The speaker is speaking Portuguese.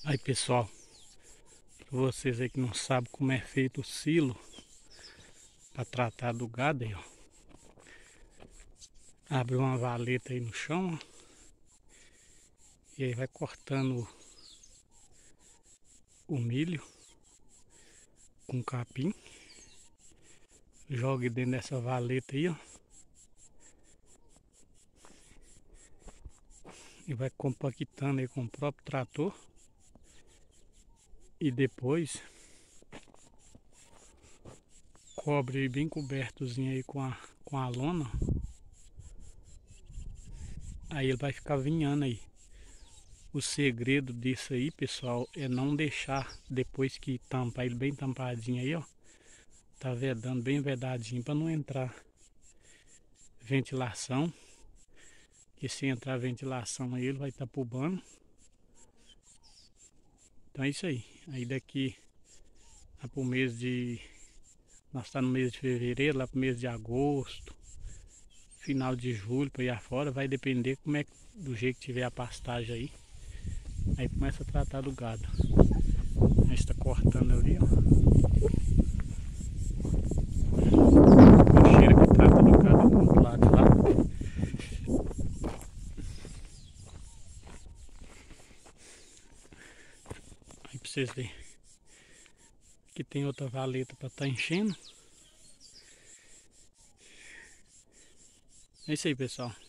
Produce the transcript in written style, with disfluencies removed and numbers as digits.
Aí pessoal, pra vocês aí que não sabem como é feito o silo para tratar do gado aí, ó. Abre uma valeta aí no chão, ó, e aí vai cortando o milho com capim. Joga dentro dessa valeta aí, ó. E vai compactando aí com o próprio trator. E depois cobre aí bem cobertozinho aí com a lona. Aí ele vai ficar vinhando aí. O segredo disso aí, pessoal, é não deixar, depois que tampar ele bem tampadinho aí, ó. Tá vedando bem vedadinho para não entrar ventilação. Que se entrar ventilação aí ele vai estar pubando. Então é isso aí. Aí daqui lá pro mês de... Nós estamos no mês de fevereiro, lá pro mês de agosto, final de julho, para ir afora, vai depender como é do jeito que tiver a pastagem aí. Aí começa a tratar do gado. Aí está cortando ali, ó. O cheiro que trata do gado do outro lado de lá. Aí pra vocês verem. Aqui tem outra valeta para estar enchendo. É isso aí, pessoal.